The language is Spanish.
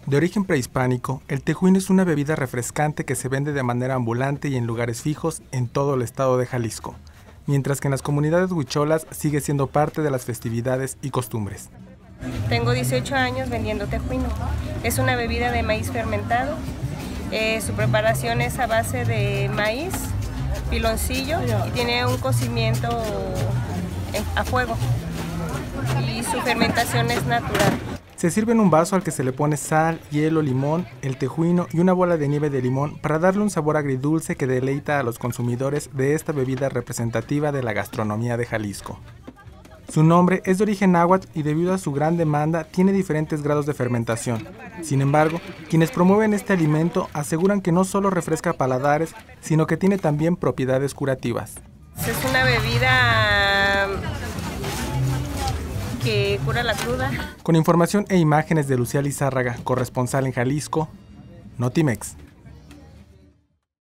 De origen prehispánico, el tejuino es una bebida refrescante que se vende de manera ambulante y en lugares fijos en todo el estado de Jalisco, mientras que en las comunidades huicholas sigue siendo parte de las festividades y costumbres. Tengo 18 años vendiendo tejuino. Es una bebida de maíz fermentado. Su preparación es a base de maíz, piloncillo y tiene un cocimiento a fuego. Y su fermentación es natural. Se sirve en un vaso al que se le pone sal, hielo, limón, el tejuino y una bola de nieve de limón para darle un sabor agridulce que deleita a los consumidores de esta bebida representativa de la gastronomía de Jalisco. Su nombre es de origen náhuatl y debido a su gran demanda tiene diferentes grados de fermentación. Sin embargo, quienes promueven este alimento aseguran que no solo refresca paladares, sino que tiene también propiedades curativas. Es una bebida que cura la cruda. Con información e imágenes de Lucía Lizárraga, corresponsal en Jalisco, Notimex.